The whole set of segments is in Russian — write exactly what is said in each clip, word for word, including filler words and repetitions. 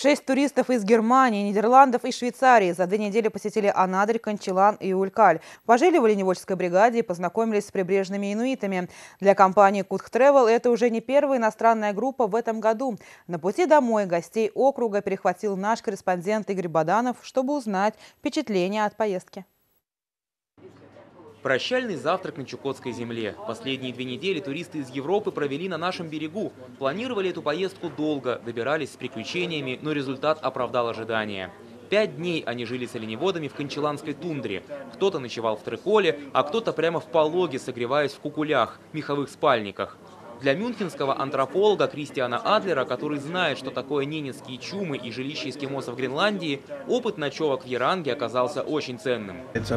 Шесть туристов из Германии, Нидерландов и Швейцарии за две недели посетили Анадырь, Канчилан и Улькаль. Пожили в оленеводческой бригаде и познакомились с прибрежными инуитами. Для компании Кутх Тревел это уже не первая иностранная группа в этом году. На пути домой гостей округа перехватил наш корреспондент Игорь Баданов, чтобы узнать впечатления от поездки. Прощальный завтрак на Чукотской земле. Последние две недели туристы из Европы провели на нашем берегу. Планировали эту поездку долго, добирались с приключениями, но результат оправдал ожидания. Пять дней они жили с оленеводами в канчиланской тундре. Кто-то ночевал в Триколе, а кто-то прямо в Пологе, согреваясь в кукулях, меховых спальниках. Для мюнхенского антрополога Кристиана Адлера, который знает, что такое ненецкие чумы и жилища эскимосов в Гренландии, опыт ночевок в Яранге оказался очень ценным.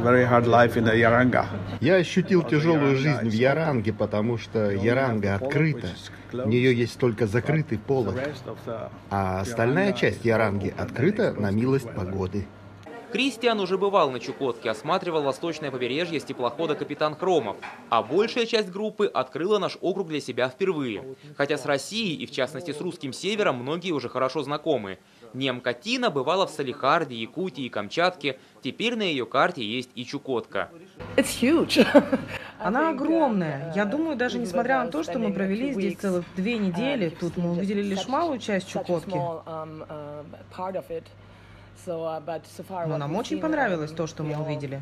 Я ощутил тяжелую жизнь в Яранге, потому что Яранга открыта. В нее есть только закрытый полог, а остальная часть Яранги открыта на милость погоды. Кристиан уже бывал на Чукотке, осматривал восточное побережье с теплохода «Капитан Хромов». А большая часть группы открыла наш округ для себя впервые. Хотя с Россией и в частности с русским севером многие уже хорошо знакомы. Немка Тина бывала в Салихарде, Якутии и Камчатке. Теперь на ее карте есть и Чукотка. Она огромная. Я думаю, даже несмотря на то, что мы провели здесь целых две недели, тут мы увидели лишь малую часть Чукотки. Но нам очень понравилось то, что мы увидели.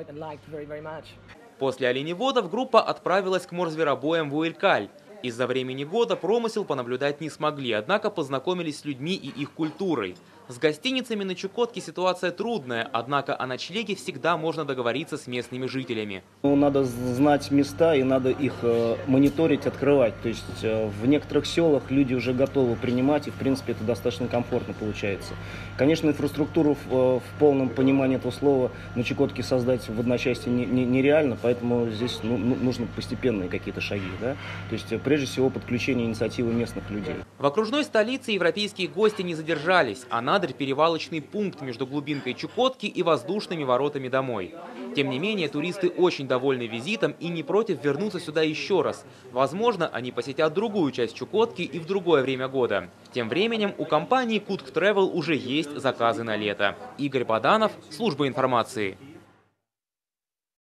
После оленеводов группа отправилась к морзверобоям в Улькаль. Из-за времени года промысел понаблюдать не смогли, однако познакомились с людьми и их культурой. С гостиницами на Чукотке ситуация трудная, однако о ночлеге всегда можно договориться с местными жителями. Ну, надо знать места и надо их э, мониторить, открывать. То есть э, в некоторых селах люди уже готовы принимать, и в принципе это достаточно комфортно получается. Конечно, инфраструктуру в, в полном понимании этого слова на Чукотке создать в одночасье не, не, нереально, поэтому здесь ну, нужны постепенные какие-то шаги. Да? То есть прежде всего подключение инициативы местных людей. В окружной столице европейские гости не задержались, а Анадырь – перевалочный пункт между глубинкой Чукотки и воздушными воротами домой. Тем не менее, туристы очень довольны визитом и не против вернуться сюда еще раз. Возможно, они посетят другую часть Чукотки и в другое время года. Тем временем у компании Кутх Тревел уже есть заказы на лето. Игорь Баданов, служба информации.